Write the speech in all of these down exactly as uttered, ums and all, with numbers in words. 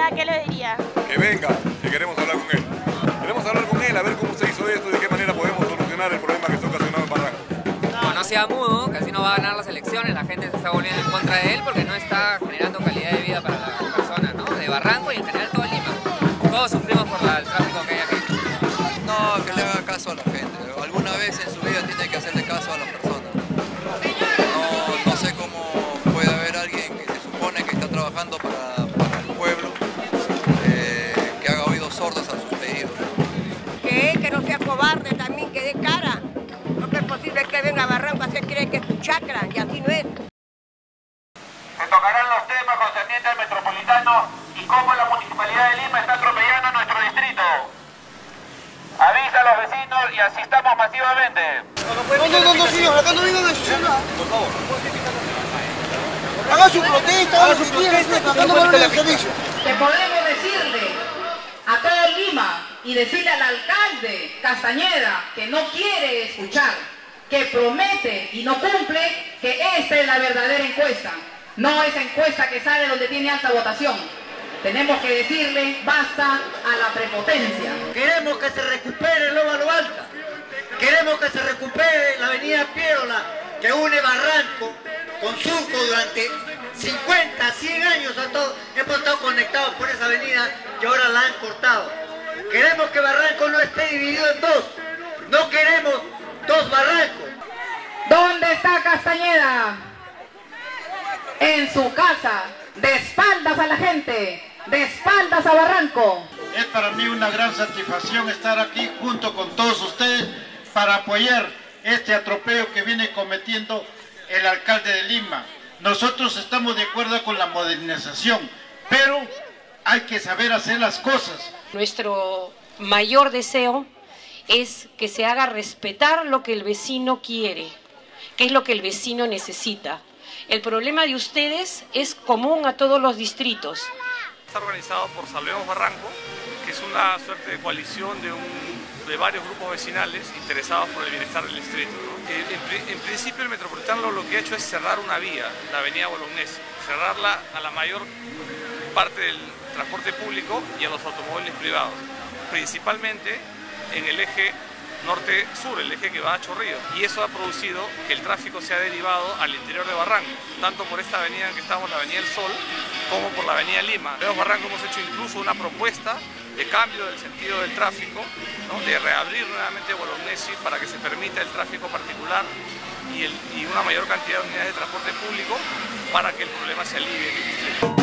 Castañeda, ¿qué le diría? Que venga, que queremos hablar con él. Queremos hablar con él, a ver cómo se hizo esto y de qué manera podemos solucionar el problema que está ocasionado en Barranco. No, no sea mudo, que así no va a ganar las elecciones, la gente se está volviendo en contra de él porque no está generando calidad de vida para las personas, ¿no? De Barranco y en general todo Lima. Todos sufrimos por la, el tráfico que hay aquí. No, que le haga caso a la gente. Alguna vez en su vida tiene que hacerle caso a las personas. No, no sé cómo puede haber alguien que se supone que está trabajando para, para el pueblo, eh, que haga oídos sordos a sus pedidos. Que él, que no sea cobarde también, que dé cara. No es posible que venga a Barranco a hacer creer que es su chacra, y así no es. Se tocarán los temas concernientes al metropolitano y cómo la Municipalidad de Lima está atropellando nuestro distrito. Avisa a los vecinos y asistamos masivamente. No, no, no, no, señor, acá no vengan a asociar. Por favor. Haga su protesta, haga su protesta, acá no van a servicio. Que podemos decirle a todo Lima y decirle al alcalde Castañeda que no quiere escuchar, que promete y no cumple, que esta es la verdadera encuesta, no esa encuesta que sale donde tiene alta votación. Tenemos que decirle basta a la prepotencia. Queremos que se recupere el Óvalo Alta, queremos que se recupere la avenida Piérola que une Barranco con Surco durante cincuenta, cien años. A todos hemos estado conectados por esa avenida que ahora la han cortado. Queremos que Barranco no esté dividido en dos, no queremos dos Barrancos. ¿Dónde está Castañeda? En su casa, de espaldas a la gente, de espaldas a Barranco. Es para mí una gran satisfacción estar aquí junto con todos ustedes para apoyar este atropello que viene cometiendo el alcalde de Lima. Nosotros estamos de acuerdo con la modernización, pero hay que saber hacer las cosas. Nuestro mayor deseo es que se haga respetar lo que el vecino quiere, que es lo que el vecino necesita. El problema de ustedes es común a todos los distritos. Está organizado por Salvemos Barranco, que es una suerte de coalición de, un, de varios grupos vecinales interesados por el bienestar del distrito, ¿no? En, en principio el Metropolitano lo que ha hecho es cerrar una vía, la avenida Bolognesi, cerrarla a la mayor parte del transporte público y a los automóviles privados, principalmente en el eje norte-sur, el eje que va a Chorrillos, y eso ha producido que el tráfico se ha derivado al interior de Barranco, tanto por esta avenida en que estamos, la avenida El Sol, como por la avenida Lima. En Barranco hemos hecho incluso una propuesta de cambio del sentido del tráfico, ¿no? De reabrir nuevamente Bolognesi para que se permita el tráfico particular y, el, y una mayor cantidad de unidades de transporte público para que el problema se alivie en el distrito.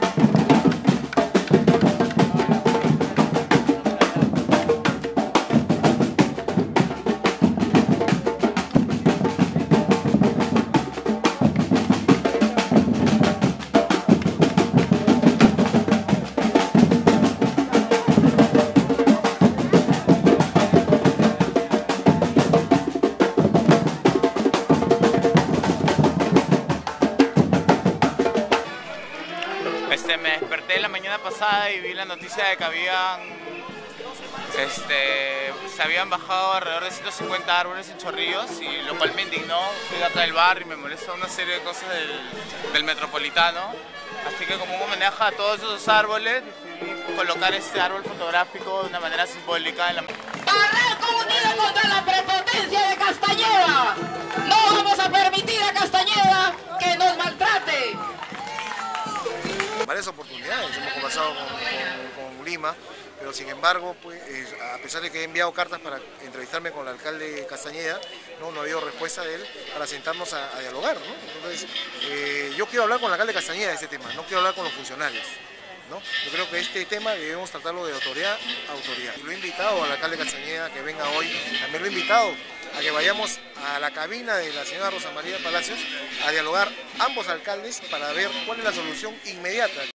Este, me desperté la mañana pasada y vi la noticia de que habían, este, se habían bajado alrededor de ciento cincuenta árboles en Chorrillos, y lo cual me indignó. Soy acá del barrio y me molesta una serie de cosas del, del Metropolitano. Así que como un homenaje a todos esos árboles, decidí colocar este árbol fotográfico de una manera simbólica en la... Barranco unido contra la prepotencia de Castañeda. No vamos a permitir a Castañeda que nos maltrate. Varias oportunidades hemos conversado con, con, con Lima, pero sin embargo, pues, eh, a pesar de que he enviado cartas para entrevistarme con el alcalde Castañeda, no, no ha habido respuesta de él para sentarnos a, a dialogar, ¿no? Entonces, eh, yo quiero hablar con el alcalde Castañeda de este tema, no quiero hablar con los funcionarios, ¿no? Yo creo que este tema debemos tratarlo de autoridad a autoridad. Y lo he invitado al alcalde Castañeda que venga hoy, también lo he invitado a que vayamos a la cabina de la señora Rosa María Palacios a dialogar ambos alcaldes para ver cuál es la solución inmediata.